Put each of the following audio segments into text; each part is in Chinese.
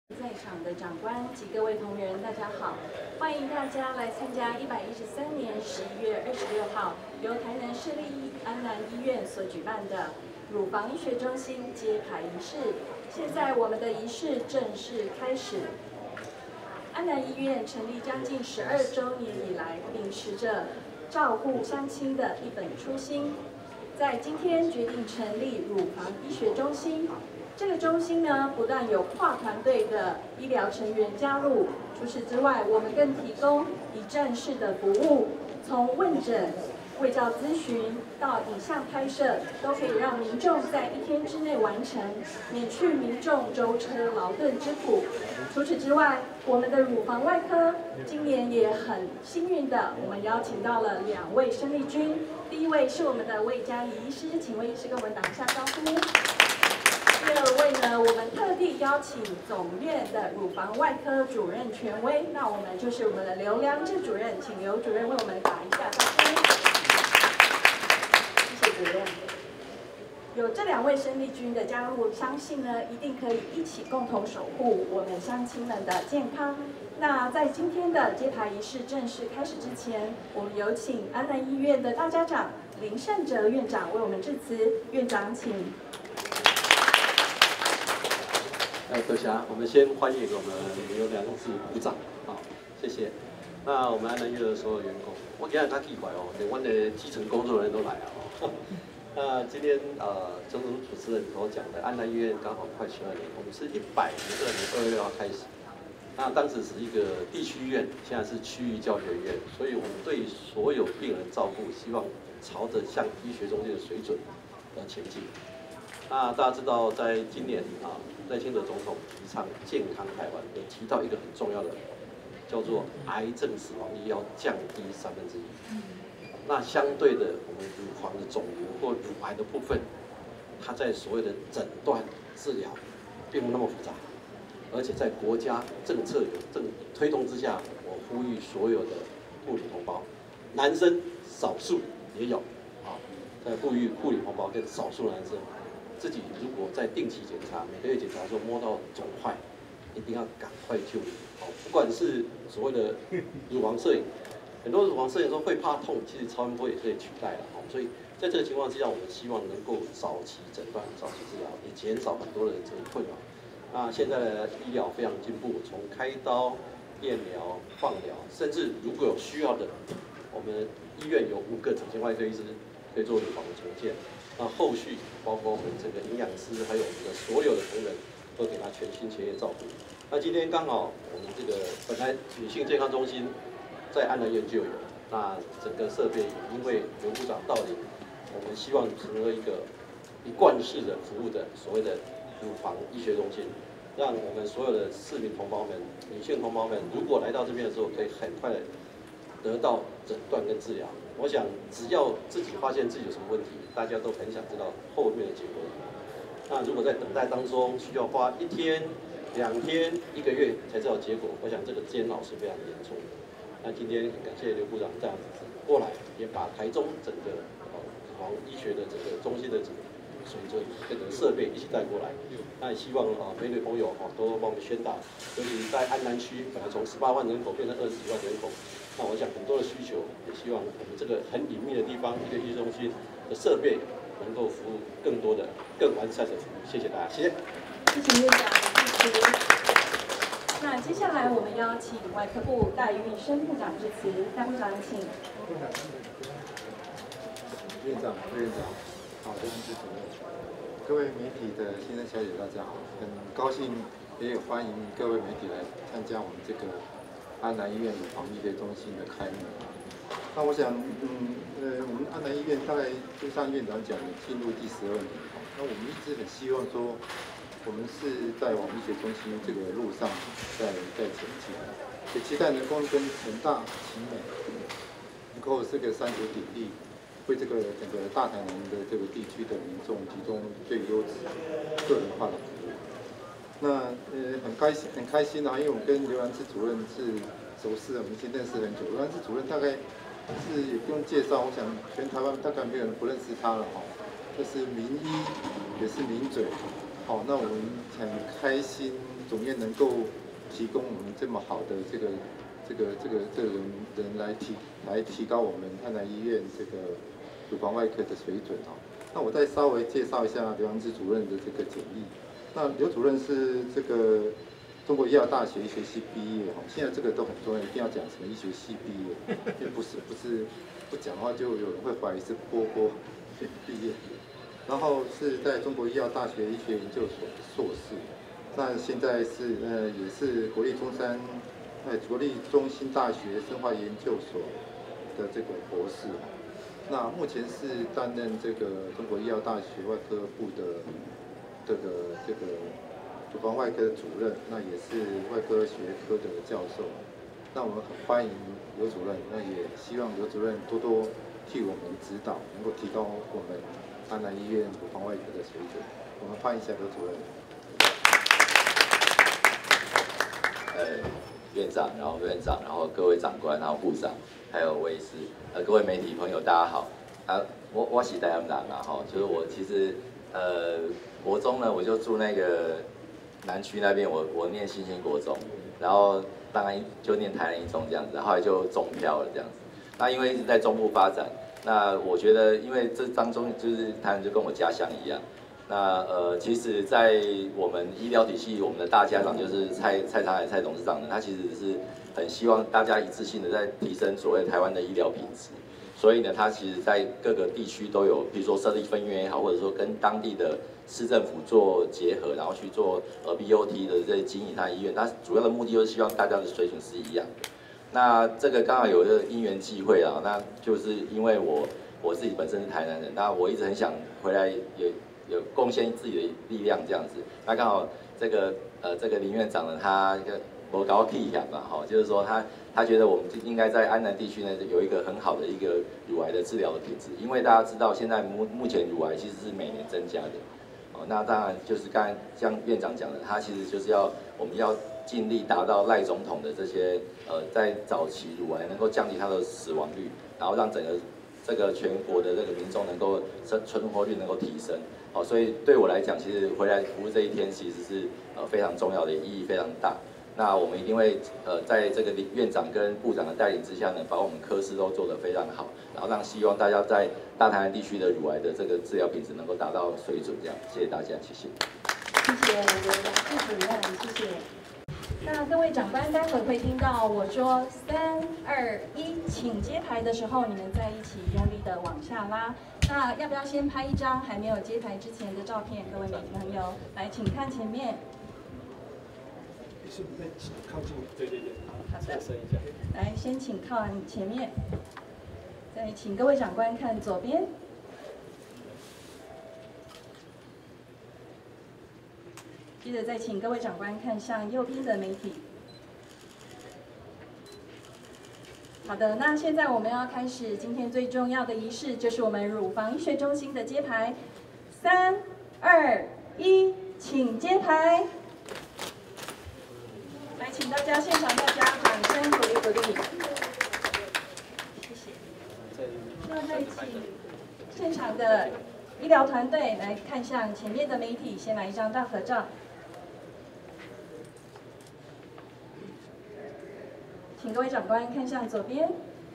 在场的长官及各位同仁，大家好！欢迎大家来参加113年11月26号由台南市立安南医院所举办的乳房医学中心揭牌仪式。现在我们的仪式正式开始。安南医院成立将近12周年以来，秉持着照顾乡亲的一本初心，在今天决定成立乳房医学中心。这个中心呢，不但有跨团队的医疗成员加入，除此之外，我们更提供一站式的服务，从问诊、卫教咨询到影像拍摄，都可以让民众在1天之内完成，免去民众舟车劳顿之苦。除此之外，我们的乳房外科今年也很幸运的，我们邀请到了2位生力军。第一位是我们的魏佳怡医师，请魏医师跟我们打一下招呼。第2位呢，我们特地邀请总院的乳房外科主任权威，那我们就是我们的刘良志主任，请刘主任为我们打一下招呼。谢谢主任。有这2位生力军的加入，相信呢一定可以一起共同守护我们乡亲们的健康。那在今天的揭牌仪式正式开始之前，我们有请安南医院的大家长林胜哲院长为我们致辞。院长，请。 多谢，我们先欢迎我们刘良志部长，好，谢谢。那我们安南医院的所有员工，我今日较奇怪哦，连我们的基层工作人员都来了哦。那今天正如主持人所讲的，安南医院刚好快12年，我们是112年2月6号开始。那当时是一个地区医院，现在是区域教学医院，所以我们对所有病人照顾，希望朝着向医学中心的水准前进。那大家知道，在今年赖清德总统提倡健康台湾，有提到一个很重要的，叫做癌症死亡率要降低1/3。那相对的，我们乳房的肿瘤或乳癌的部分，它在所谓的诊断治疗，并不那么复杂，而且在国家政策有推动之下，我呼吁所有的妇女同胞，男生少数也有在呼吁妇女同胞跟少数男生。自己如果在定期检查，每个月检查的时候摸到肿块，一定要赶快就医。不管是所谓的乳房摄影，很多乳房摄影说会怕痛，其实超音波也可以取代了。所以在这个情况之下，我们希望能够早期诊断、早期治疗，也减少很多人这个困扰。那现在的医疗非常进步，从开刀、电疗、放疗，甚至如果有需要的，我们医院有5个整形外科医师可以做乳房的重建。那后续包括我们这个营养师，还有我们的所有的同仁，都给他全心全意照顾。那今天刚好我们这个本来女性健康中心在安南医院就有，那整个设备因为刘部长到领，我们希望成为一个一贯式的服务的所谓的乳房医学中心，让我们所有的市民同胞们、女性同胞们，如果来到这边的时候，可以很快的得到诊断跟治疗。我想，只要自己发现自己有什么问题，大家都很想知道后面的结果。那如果在等待当中需要花1天、2天、1个月才知道结果，我想这个煎熬是非常严重的。那今天很感谢刘部长这样子过来，也把台中整个乳房医学的整个中心的整个水准跟整个设备一起带过来。那也希望美女朋友都帮我们宣导，尤其在安南区本来从18万人口变成20几万人口。那我想很多的需求，也希望我们这个很隐秘的地方，一个医学中心的设备，能够服务更多的、更完善的服务。谢谢大家，谢谢。 谢谢院长的支持。那接下来我们邀请外科部戴玉生部长致辞，戴部长请。 院长、副院长，好，刘主任，各位媒体的先生小姐，大家好，很高兴也有欢迎各位媒体来参加我们这个安南医院乳房医学中心的开幕。那我想，我们安南医院大概就像院长讲的，进入第12年。那我们一直很希望说，我们是在往医学中心这个路上在前进，也期待能够跟成大、奇美能够这个3足鼎立，为这个整个大台南的这个地区的民众提供最优质、个人化的服务。那很开心啊，因为我们跟刘兰志主任是熟识，我们已经认识很久。刘兰志主任大概是也不用介绍，我想全台湾大概没有人不认识他了哈。这是名医，也是名嘴。好，那我们很开心总院能够提供我们这么好的这个人来提高我们安南医院这个乳房外科的水准哦。那我再稍微介绍一下刘阳志主任的这个简历。那刘主任是这个中国医药大学医学系毕业哦，现在这个都很重要，一定要讲什么医学系毕业，因为不是不讲话就有人会怀疑是波毕业。然后是在中国医药大学医学研究所硕士，那现在是也是国立中心大学生化研究所的这个博士。那目前是担任这个中国医药大学外科部的这个乳房外科的主任，那也是外科学科的教授。那我们很欢迎刘主任，那也希望刘主任多多替我们指导，能够提高我们安南医院乳房外科的水准。我们欢迎一下刘主任。 院长，然后副院长，然后各位长官，然后部长，还有卫师，各位媒体朋友，大家好。我是台南人啦，就是我其实国中呢，我就住那个南区那边，我念新兴国中，然后当然就念台南一中这样子，后来就中漂了这样子。那因为一直在中部发展，那我觉得因为这当中就是台南就跟我家乡一样。那其实，在我们医疗体系，我们的大家长就是蔡长海蔡董事长呢，他其实是很希望大家一致性的在提升所谓台湾的医疗品质。所以呢，他其实在各个地区都有，比如说设立分院也好，或者说跟当地的市政府做结合，然后去做BOT 的这经营他医院。他主要的目的就是希望大家的水准是一样的。那这个刚好有一个因缘际会啊，那就是因为我自己本身是台南人，那我一直很想回来有贡献自己的力量这样子。那刚好这个林院长呢，他我搞屁想嘛，就是说他觉得我们应该在安南地区呢有一个很好的一个乳癌的治疗的品质，因为大家知道现在目前乳癌其实是每年增加的。那当然就是刚才像院长讲的，他其实就是我们要尽力达到赖总统的这些在早期乳癌能够降低它的死亡率，然后让整个这个全国的这个民众能够存活率能够提升。所以对我来讲，其实回来服务这一天其实是非常重要的，意义非常大。那我们一定会在这个院长跟部长的带领之下呢，把我们科室都做得非常好，然后让希望大家在大台南地区的乳癌的这个治疗品质能够达到水准。这样，谢谢大家，谢谢。 谢谢刘副主任，谢谢。那各位长官，待会会听到我说3、2、1，请接台的时候，你们在一起用力的往下拉。那要不要先拍一张还没有接台之前的照片？各位媒体朋友，来，请看前面。 是不是靠近？对。 好的。来，先请看前面，再请各位长官看左边。接着再请各位长官看向右边的媒体。好的，那现在我们要开始今天最重要的仪式，就是我们乳房医学中心的接牌。3、2、1，请接牌。来，请大家现场大家掌声鼓励鼓励。谢谢。那再请现场的医疗团队来看向前面的媒体，先来一张大合照。请各位长官看向左边。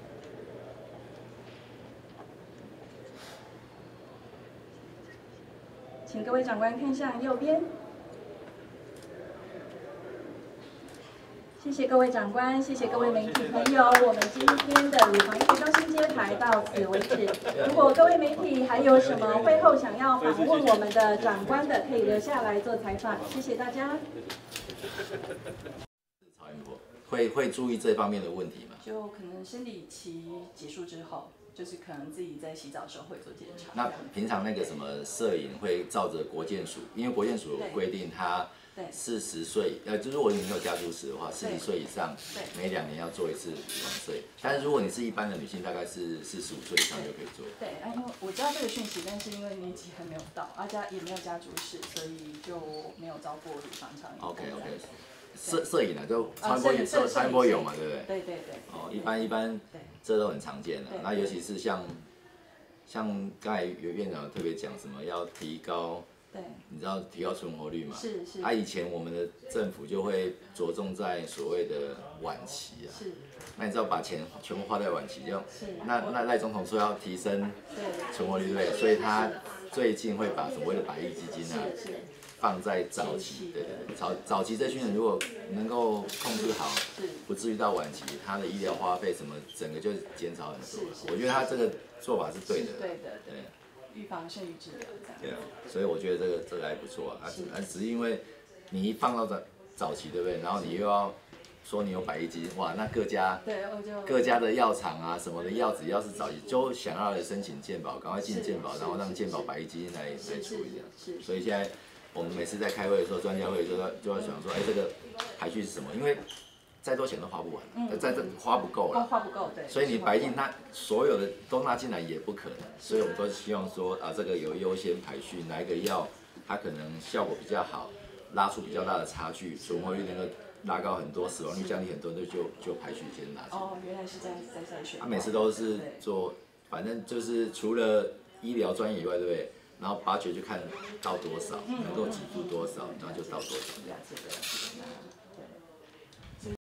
请各位长官看向右边。谢谢各位长官，谢谢各位媒体朋友，我们今天的乳房医学中心接台到此为止。如果各位媒体还有什么会后想要访问我们的长官的，可以留下来做采访。谢谢大家。 会注意这方面的问题吗？ 就可能生理期结束之后，就是可能自己在洗澡的时候会做检查。 那平常那个什么摄影会照着国健署，因为国健署有规定，它40岁，就如果你没有家族史的话，40岁以上，每2年要做一次乳房摄影。但是如果你是一般的女性，大概是45岁以上就可以做。 对，因为我知道这个讯息，但是因为年纪还没有到，也没有家族史，所以就没有照过乳房肠镜。 OK。摄影就超音波有嘛，对不对？ 对。 一般这都很常见的。那尤其是像刚才有院长特别讲什么要提高对， 你知道提高存活率嘛？ 是是。 以前我们的政府就会着重在所谓的晚期啊。 是。 那你知道把钱全部花在晚期， 是。 那赖总统说要提升存活率，对不对？所以他最近会把所谓的百亿基金啊，放在早期，对，早期这群人如果能够控制好，不至于到晚期，他的医疗花费什么整个就减少很多。我觉得他这个做法是对的。 对的，对。预防胜于治疗， 对啊，所以我觉得这个还不错啊。只是因为你一放到早期，对不对？然后你又要说你有百亿基金，哇，那各家的药厂啊什么的药，只要是早期就想要来申请健保，赶快进健保，然后让健保百亿基金来处理的。所以现在我们每次在开会的时候，专家会就会想说，这个排序是什么？因为再多钱都花不完，花不够了， 花不够，对。 所以你白金它所有的都纳进来也不可能，所以我们都希望说这个有优先排序，哪一个药它可能效果比较好，拉出比较大的差距，存活率能够拉高很多，死亡率降低很多，就排序先拿进来。 原来是这样子在筛选。 他每次都是做，反正就是除了医疗专业以外，对不对？然后budget就看到多少，能够给付多少，然后就到多少。